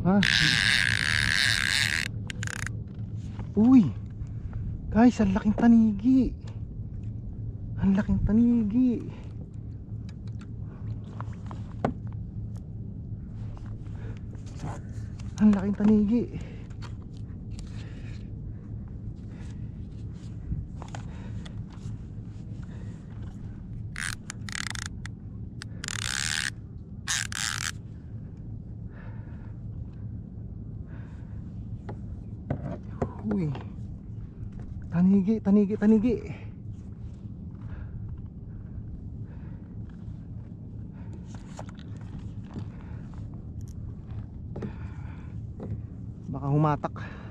Ha? Uy guys, ang laking tanigi. Ang laking tanigi. Ang laking tanigi. Uy, tanigi, tanigi, tanigi. Baka humatak.